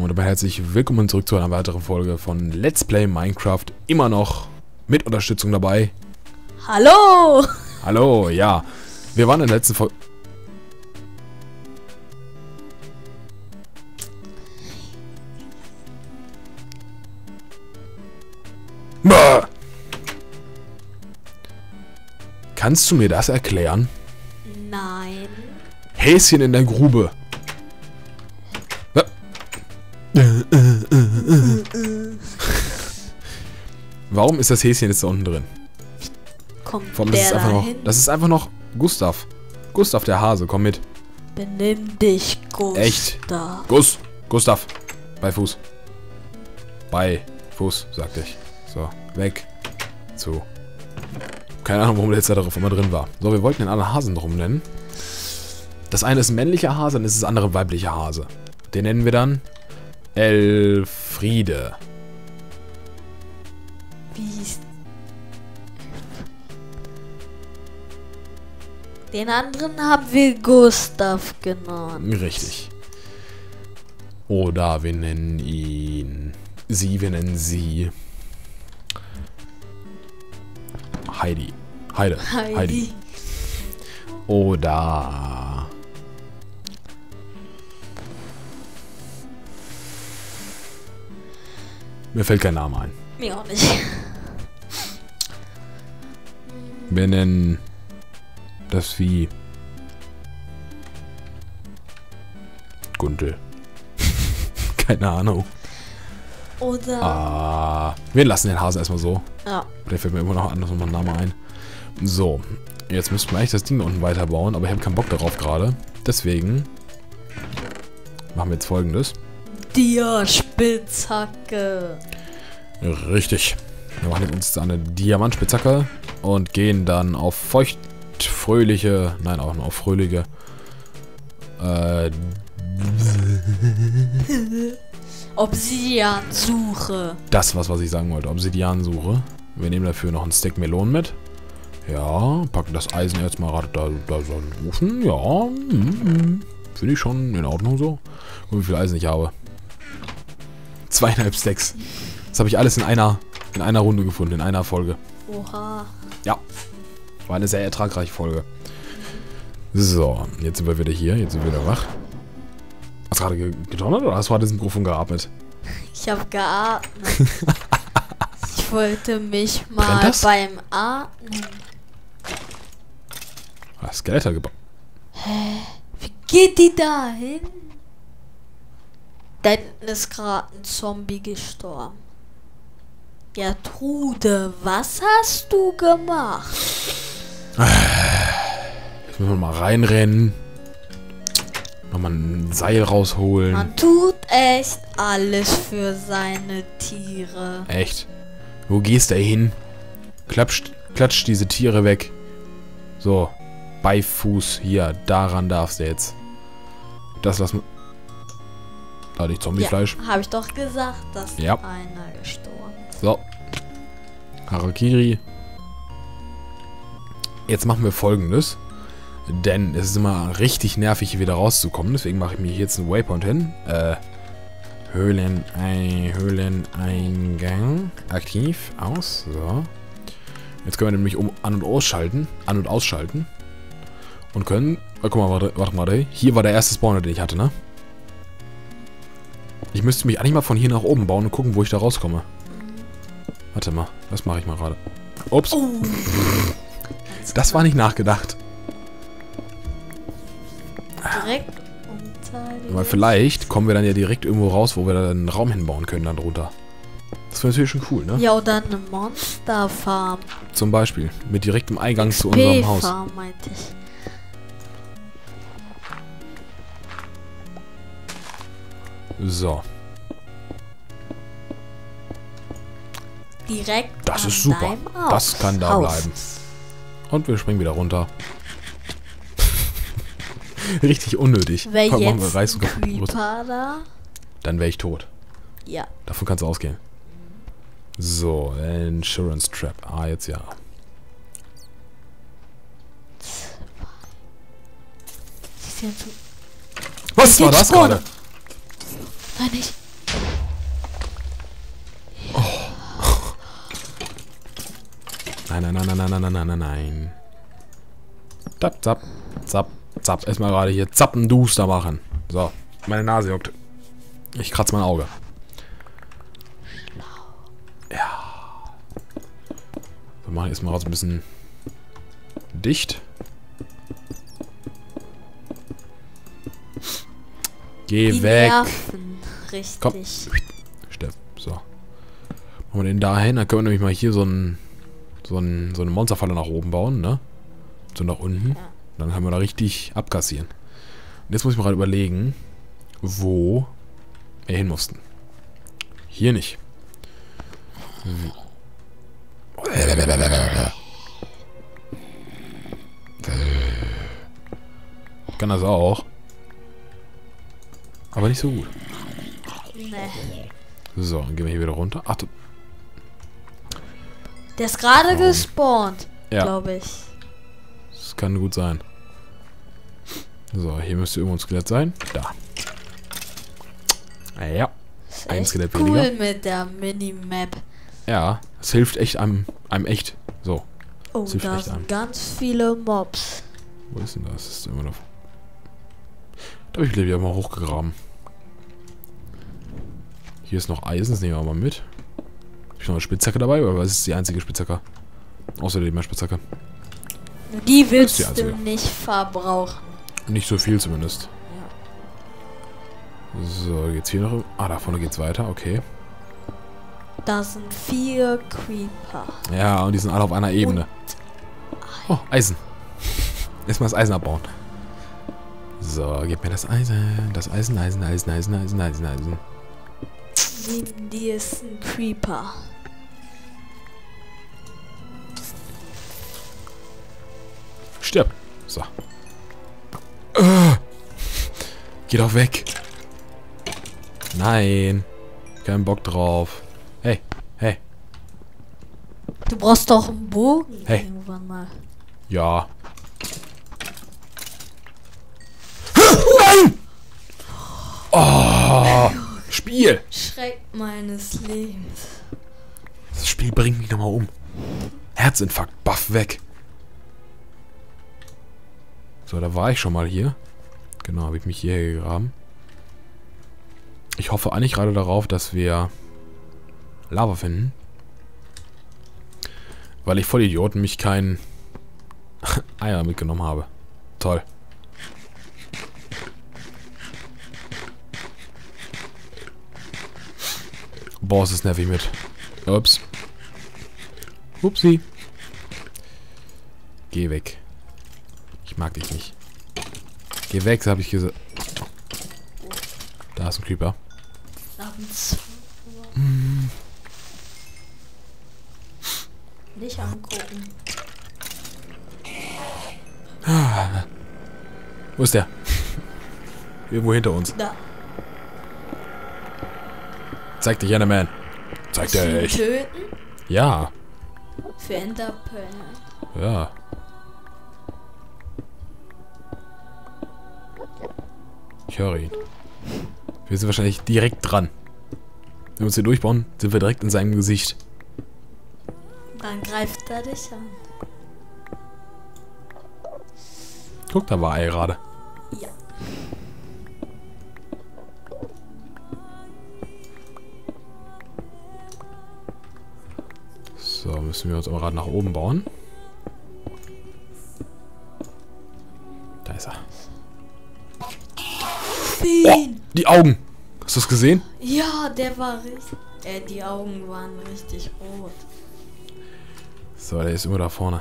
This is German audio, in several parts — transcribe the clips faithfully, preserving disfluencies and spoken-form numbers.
und dabei herzlich willkommen zurück zu einer weiteren Folge von Let's Play Minecraft. Immer noch mit Unterstützung dabei. Hallo! Hallo, ja. Wir waren in der letzten Folge... Kannst du mir das erklären? Nein. Häschen in der Grube. Warum ist das Häschen jetzt da unten drin? Kommt Warum, das, der ist einfach noch, dahin? das ist einfach noch Gustav. Gustav der Hase, komm mit. Benimm dich, Gustav. Echt? Gus, Gustav. Bei Fuß. Bei Fuß, sagte ich. So, weg. Zu. Keine Ahnung, warum der jetzt da drauf immer drin war. So, wir wollten den anderen Hasen drum nennen. Das eine ist ein männlicher Hase, und das ist das andere ein weiblicher Hase. Den nennen wir dann Elfriede. Wie ist... Den anderen haben wir Gustav genannt. Richtig. Oder wir nennen ihn... Sie, wir nennen sie... Heidi. Heide. Heidi. Heidi. Oder... Mir fällt kein Name ein. Mir auch nicht. Wir nennen das Vieh Gundel. Keine Ahnung. Oder... Ah, wir lassen den Hasen erstmal so. Ja. Der fällt mir immer noch anders nochmal ein Name ein. So, jetzt müssten wir eigentlich das Ding da unten weiterbauen, aber ich habe keinen Bock darauf gerade. Deswegen machen wir jetzt Folgendes. Dia-Spitzhacke. Richtig. Wir machen uns jetzt eine Diamantspitzhacke und gehen dann auf feuchtfröhliche, nein, auch nur auf fröhliche, äh, Obsidian-Suche. das was, was ich sagen wollte, Obsidian-Suche. Wir nehmen dafür noch einen Stack Melonen mit. Ja, packen das Eisen jetzt mal gerade da, da so in den Ofen. Ja, mm, finde ich schon in Ordnung so. Guck, wie viel Eisen ich habe. Zweieinhalb Stacks. Das habe ich alles in einer, in einer Runde gefunden, in einer Folge. Oha. Ja. War eine sehr ertragreiche Folge. So, jetzt sind wir wieder hier. Jetzt sind wir wieder wach. Hast du gerade gedonnert oder hast du gerade ins Mikrofon geatmet? Ich habe geatmet. Ich wollte mich Brennt mal das? beim Atmen... Ah, Skelette gebaut. Wie geht die da hin? Da hinten ist gerade ein Zombie gestorben. Gertrude, was hast du gemacht? Jetzt müssen wir mal reinrennen. Nochmal ein Seil rausholen. Man tut echt alles für seine Tiere. Echt? Wo gehst du hin? Klatscht, klatscht diese Tiere weg. So. Bei Fuß. Hier. Daran darfst du jetzt. Das lassen wir... Da hatte ich Zombiefleisch. Ja, habe ich doch gesagt, dass Ja. einer gestorben ist. So. Harakiri. Jetzt machen wir Folgendes. Denn es ist immer richtig nervig, hier wieder rauszukommen. Deswegen mache ich mir hier jetzt einen Waypoint hin. Äh, Höhlenei Höhleneingang. Aktiv. Aus. So. Jetzt können wir nämlich um an- und ausschalten. An- und ausschalten. Und können... Oh, guck mal, warte, warte mal. Hier war der erste Spawner, den ich hatte, ne? Ich müsste mich eigentlich mal von hier nach oben bauen und gucken, wo ich da rauskomme. Warte mal. Das mache ich mal gerade. Ups. Oh. Das war nicht nachgedacht. Direkt unter die... Weil vielleicht kommen wir dann ja direkt irgendwo raus, wo wir dann einen Raum hinbauen können dann drunter. Das wäre natürlich schon cool, ne? Ja, oder eine Monsterfarm. Zum Beispiel. Mit direktem Eingang zu unserem Haus. P-Farm meinte ich. So. Direkt Das an ist super. deinem Haus. Das kann da Haus. bleiben. Und wir springen wieder runter. Richtig unnötig. Wäre Komm, machen wir jetzt Reis ein und kaputt. Creeper da? Dann wäre ich tot. Ja. Davon kannst du ausgehen. So, Insurance Trap. Ah, jetzt ja. Sie sind so... Was war das Spawner. gerade? Nein, nicht. Nein, nein, nein, nein, nein, nein, nein, nein, nein. Zapp, zapp, zapp, zapp. Erstmal gerade hier Zappenduster machen. So, meine Nase juckt. Ich kratze mein Auge. Ja. Wir machen erstmal raus ein bisschen dicht. Geh Die weg. Nerven. Richtig. Komm. Stepp. So. Machen wir den da hin. Dann können wir nämlich mal hier so ein, so ein, so eine Monsterfalle nach oben bauen, ne? So nach unten. Ja. Dann können wir da richtig abkassieren. Und jetzt muss ich mir gerade überlegen, wo wir hin mussten. Hier nicht. Hm. Kann das auch. Aber nicht so gut. Nee. So, dann gehen wir hier wieder runter. Ach, du. Der ist gerade Warum? gespawnt, Ja. glaube ich. Das kann gut sein. So, hier müsste irgendwo ein Skelett sein. Da. Ja. Ist Ein echt Skelett cool weniger. mit der Minimap. Ja, es hilft echt einem, einem echt. So. Oh, Das hilft da echt sind einem. ganz viele Mobs. Wo ist denn das? Das ist immer noch. Da habe ich wieder mal hochgegraben. Hier ist noch Eisen, das nehmen wir mal mit. Habe ich noch eine Spitzhacke dabei, oder was ist die einzige Spitzhacke? Außer die Spitzhacke. Die willst die du einzige. nicht verbrauchen. Nicht so viel zumindest. Ja. So, geht's hier noch? Ah, da vorne geht's weiter, okay. Da sind vier Creeper. Ja, und die sind alle auf einer Ebene. Oh, Eisen. Erstmal das Eisen abbauen. So, gib mir das Eisen. Das Eisen, Eisen, Eisen, Eisen, Eisen, Eisen, Eisen. Neben dir ist ein Creeper. Stirb. So. Uh, geh doch weg. Nein. Kein Bock drauf. Hey, hey. Du brauchst doch einen Bogen Hey. irgendwann mal. Ja. Nein! Oh, Spiel. Schreck meines Lebens. Das Spiel bringt mich nochmal um. Herzinfarkt, baff weg. So, da war ich schon mal hier. Genau, habe ich mich hierher gegraben. Ich hoffe eigentlich gerade darauf, dass wir Lava finden. Weil ich voll Idioten mich kein Eier mitgenommen habe. Toll. Boah, ist das nervig mit. Ups. Upsi. Geh weg. Ich mag dich nicht. Geh weg, habe ich gesagt. Da ist ein Creeper. Abends. Mm. Nicht angucken. Wo ist der? Irgendwo hinter uns. Da. Zeig dich, Enderman. Zeig Zu dich. töten? Ja. Für Enderpearl. Ja. Ich höre ihn. Wir sind wahrscheinlich direkt dran. Wenn wir uns hier durchbauen, sind wir direkt in seinem Gesicht. Dann greift er dich an. Guck, da war er gerade. Ja. So, müssen wir uns aber gerade nach oben bauen. Da ist er. Oh, Ihn. die Augen. Hast du es gesehen? Ja, der war richtig. Äh, die Augen waren richtig rot. So, der ist immer da vorne.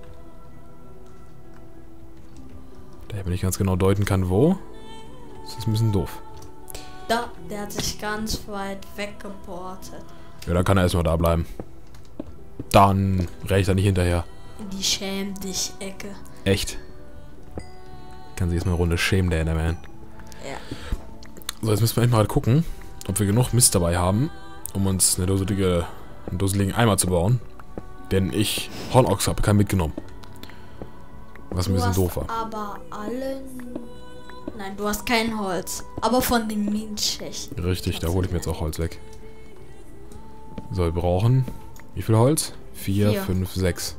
Da ich nicht ganz genau deuten kann, wo. Das ist ein bisschen doof. Da, der hat sich ganz weit weggeportet. Ja, dann kann er erstmal da bleiben. Dann renne ich da nicht hinterher. In die Schäm dich Ecke. Echt. Kann sich jetzt mal eine Runde schämen, der Enderman. Ja. So, jetzt müssen wir echt mal gucken, ob wir genug Mist dabei haben, um uns eine dusselige, einen dusseligen Eimer zu bauen. Denn ich, Hornochs, habe keinen mitgenommen. Was ein Du bisschen hast doof war. aber allen... Nein, du hast kein Holz. Aber von den Minenschächten. Richtig, da hole ich mir jetzt auch Holz weg. So, wir brauchen... Wie viel Holz? Vier, Vier. fünf, sechs.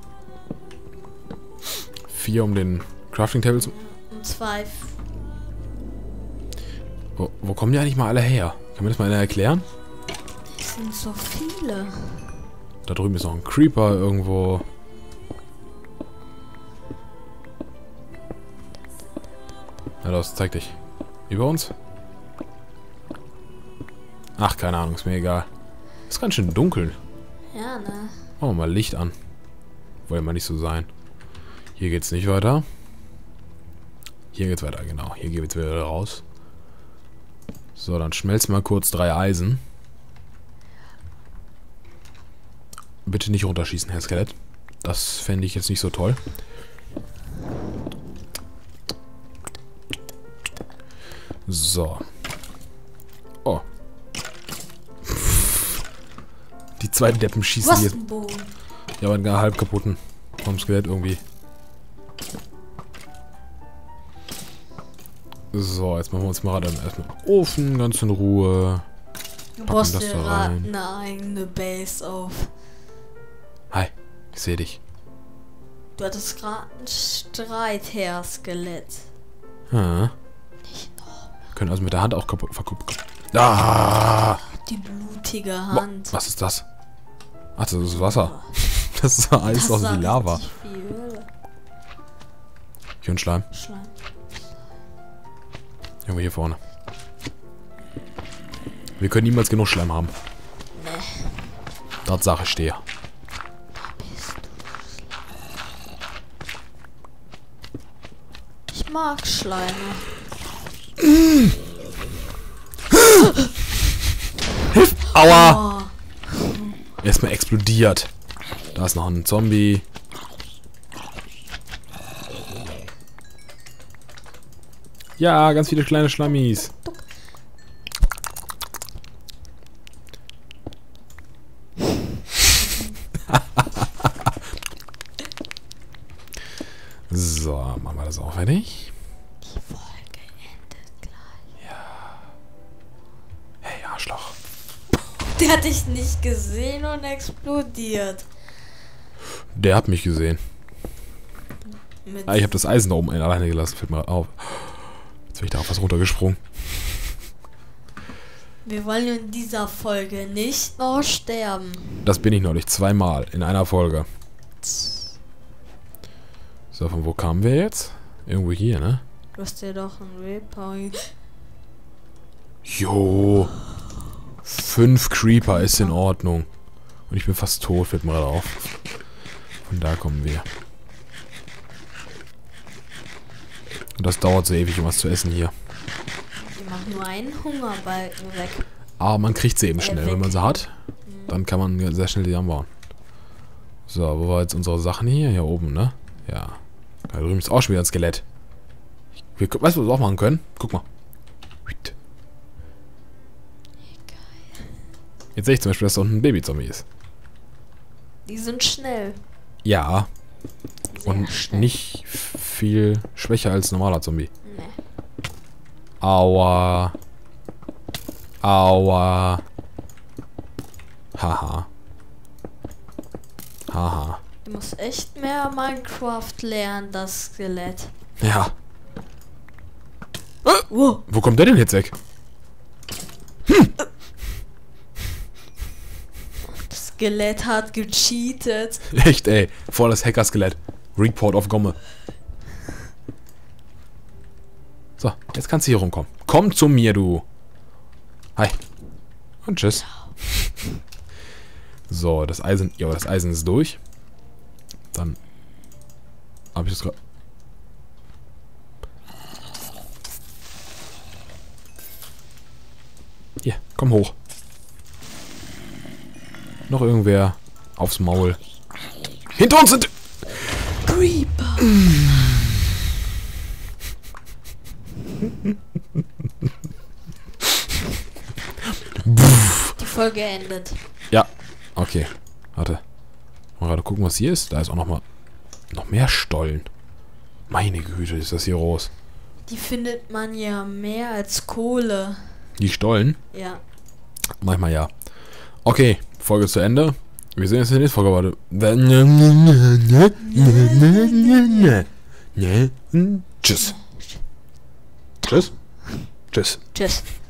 Vier, um den Crafting Table zu... Und zwei. Wo, wo kommen die eigentlich mal alle her? Kann mir das mal einer erklären? Es sind so viele. Da drüben ist noch ein Creeper irgendwo. Ja, los, zeig dich. Über uns? Ach, keine Ahnung, ist mir egal. Ist ganz schön dunkel. Ja, ne? Machen wir mal Licht an. Wollte mal nicht so sein. Hier geht's nicht weiter. Hier geht's weiter, genau. Hier geht's wieder raus. So, dann schmelzen wir kurz drei Eisen. Bitte nicht runterschießen, Herr Skelett. Das fände ich jetzt nicht so toll. So. Oh. Die zwei Deppen schießen Was jetzt. ein Bogen. Ja, aber einen gar halb kaputten. Vom Skelett irgendwie. So, jetzt machen wir uns mal dann erstmal den Ofen ganz in Ruhe. Du Packen baust das dir da ra- rein. eine eigene Base auf. Hi, ich sehe dich. Du hattest gerade einen Streit, Herr Skelett. Hm. Nicht noch. Können also mit der Hand auch kaputt verkuppeln. Ah! Die blutige Boah, Hand. was ist das? Ach, das ist Wasser. Das ist Eis Das aus war wie Lava. richtig viel Öl. Hier ein Schleim. Schleim. Irgendwo hier vorne. Wir können niemals genug Schleim haben. Nee. Tatsache stehe. Ich mag Schleime. Aua! Oh. Erstmal explodiert. Da ist noch ein Zombie. Ja, ganz viele kleine Schlammis. So, machen wir das auch fertig. Die Folge endet gleich. Hey, Arschloch. Der hat dich nicht gesehen und explodiert. Der hat mich gesehen. Mit Ah, ich habe das Eisen da oben alleine gelassen. Fällt mir grad auf. Jetzt bin ich da auf was runtergesprungen. Wir wollen in dieser Folge nicht noch sterben. Das bin ich noch nicht. Zweimal in einer Folge. So, von wo kamen wir jetzt? Irgendwo hier, ne? Du hast dir doch ein Waypoint. Jo. Fünf Creeper ist in Ordnung. Und ich bin fast tot, fällt mir gerade auf. Von da kommen wir. Und das dauert so ewig, um was zu essen hier. Die machen nur einen Hungerbalken weg. Aber man kriegt sie eben Äh, schnell. weg. Wenn man sie hat, dann kann man sehr schnell die anbauen. So, wo war jetzt unsere Sachen hier? Hier oben, ne? Ja. Da drüben ist auch schon wieder ein Skelett. Wir, weißt du, was wir auch machen können? Guck mal. Jetzt sehe ich zum Beispiel, dass da unten ein Baby-Zombie ist. Die sind schnell. Ja. Sehr Und schnell. nicht viel schwächer als ein normaler Zombie. Nee. Aua. Aua. Haha. Haha. Du musst echt mehr Minecraft lernen, das Skelett. Ja. Wow. Wo kommt der denn jetzt weg? Das Skelett hat gecheatet. Echt, ey. Voll das Hacker-Skelett. Report auf Gomme. So, jetzt kannst du hier rumkommen. Komm zu mir, du. Hi. Und tschüss. So, das Eisen... Ja, das Eisen ist durch. Dann... Hab ich das gerade... Hier, komm hoch. Noch irgendwer aufs Maul. Hinter uns sind... Creeper. Die Folge endet. Ja, okay. Warte. Mal gerade gucken, was hier ist. Da ist auch noch mal... Noch mehr Stollen. Meine Güte, ist das hier groß. Die findet man ja mehr als Kohle. Die Stollen? Ja. Manchmal ja. Okay, Folge zu Ende. Wir sehen uns in der nächsten Folge, warte. Tschüss. Tschüss. Tschüss. Tschüss.